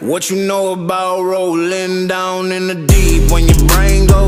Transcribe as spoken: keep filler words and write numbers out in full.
What you know about rolling down in the deep when your brain goes